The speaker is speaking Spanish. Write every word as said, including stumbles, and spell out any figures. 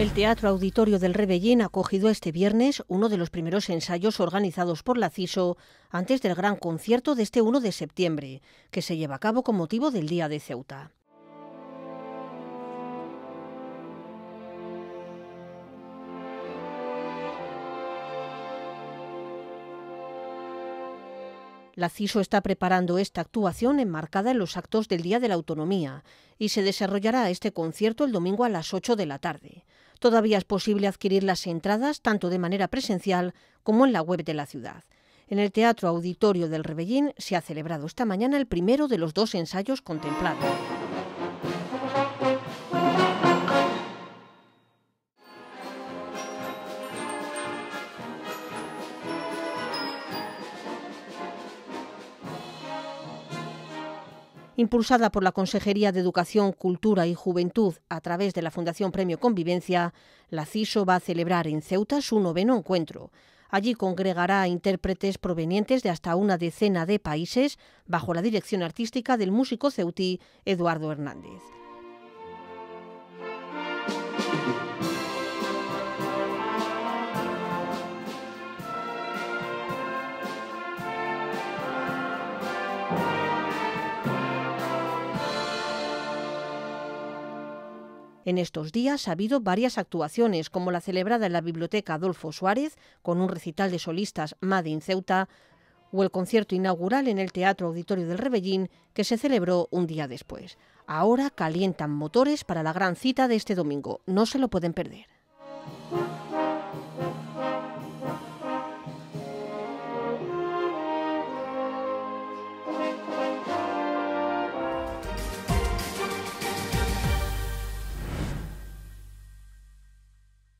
El Teatro Auditorio del Rebellín ha acogido este viernes uno de los primeros ensayos organizados por la CISO antes del gran concierto de este uno de septiembre, que se lleva a cabo con motivo del Día de Ceuta. La CISO está preparando esta actuación enmarcada en los actos del Día de la Autonomía y se desarrollará este concierto el domingo a las ocho de la tarde. Todavía es posible adquirir las entradas tanto de manera presencial como en la web de la ciudad. En el Teatro Auditorio del Rebellín se ha celebrado esta mañana el primero de los dos ensayos contemplados. Impulsada por la Consejería de Educación, Cultura y Juventud a través de la Fundación Premio Convivencia, la CISO va a celebrar en Ceuta su noveno encuentro. Allí congregará a intérpretes provenientes de hasta una decena de países bajo la dirección artística del músico ceutí Eduardo Hernández. En estos días ha habido varias actuaciones, como la celebrada en la Biblioteca Adolfo Suárez, con un recital de solistas Made in Ceuta, o el concierto inaugural en el Teatro Auditorio del Rebellín, que se celebró un día después. Ahora calientan motores para la gran cita de este domingo. No se lo pueden perder.